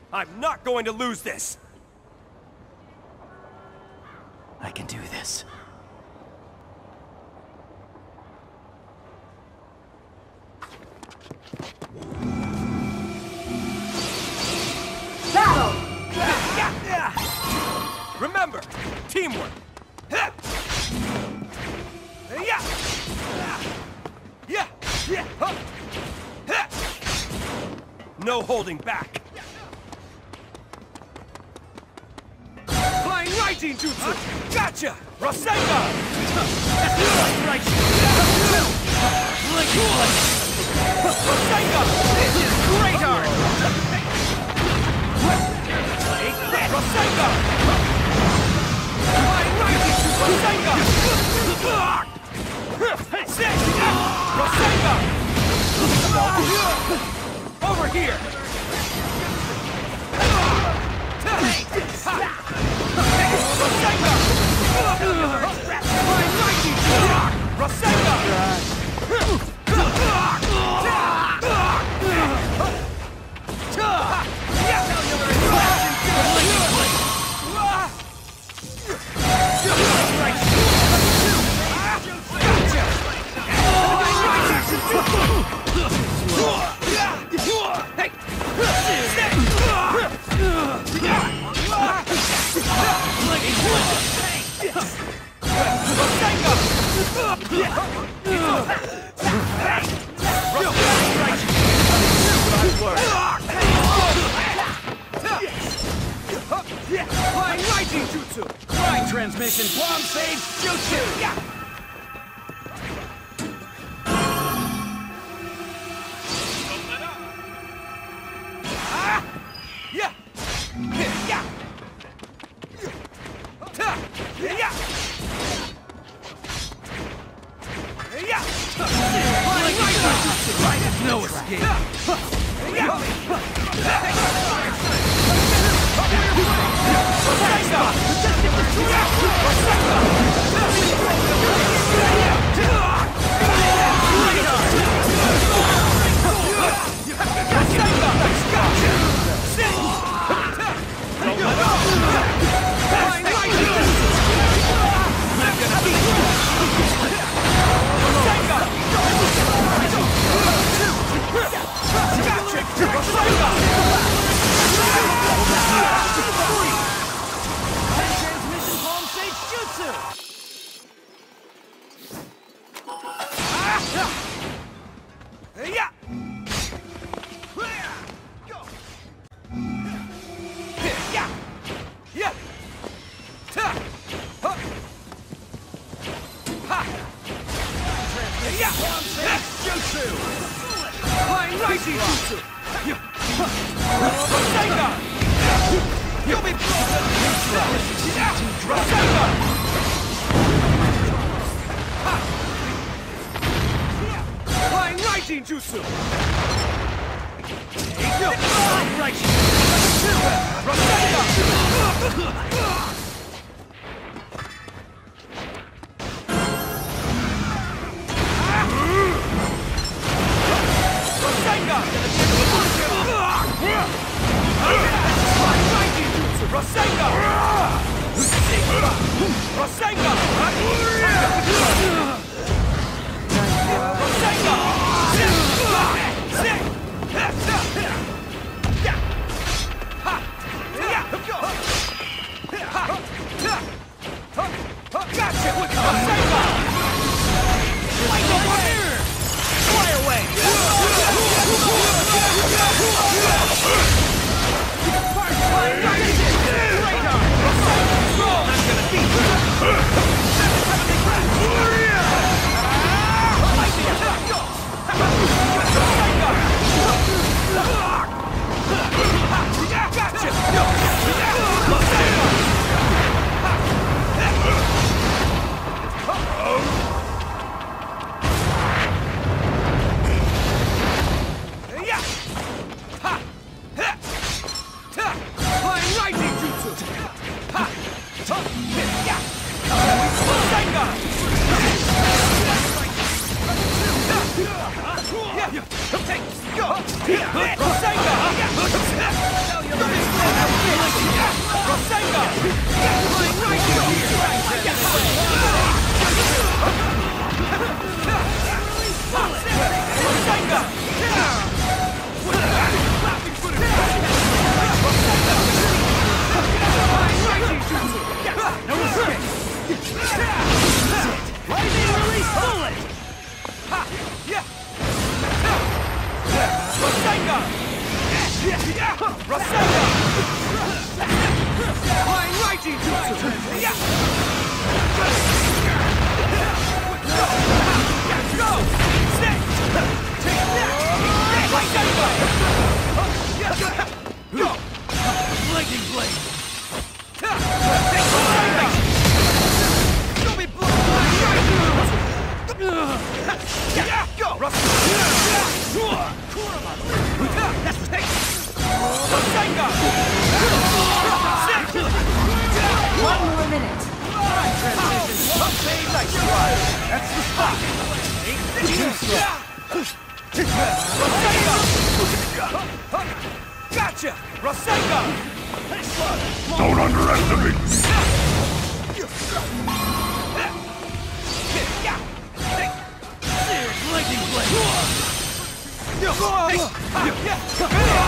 I'm not going to lose this! I can do this. Battle! Remember, teamwork! No holding back! Flying Rising Jutsu! Gotcha! Rasengan! Rasengan! Great arm! Rasengan! Flying Rising Jutsu! Rasengan! Six! Rasengan! Over here! Flying Rising Jutsu! Flying Transmission Bomb Sage Jutsu! No escape! Flying Rising Jutsu! Rasengan! You'll be broken! Rasengan! Flying Rising Jutsu! Rasengan! Lightning blade! One more minute. That's the spot! Gotcha! Rasengan! Don't underestimate me. Lightning blade!